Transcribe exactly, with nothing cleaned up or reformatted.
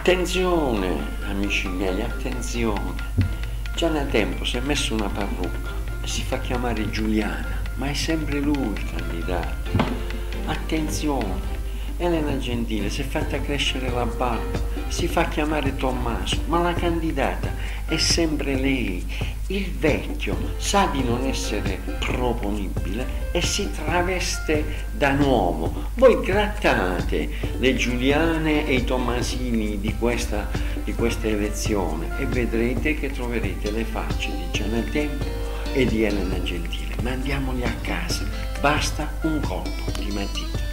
Attenzione, amici miei, attenzione. Già da tempo si è messo una parrucca e si fa chiamare Giuliana, ma è sempre lui il candidato. Attenzione, Elena Gentile si è fatta crescere la barba, si fa chiamare Tommaso, ma la candidata è sempre lei. Il vecchio sa di non essere proponibile e si traveste da nuovo. Voi grattate le Giuliane e i Tommasini di questa, di questa elezione e vedrete che troverete le facce di Gianna Tempo e di Elena Gentile. Mandiamoli a casa, basta un colpo di matita.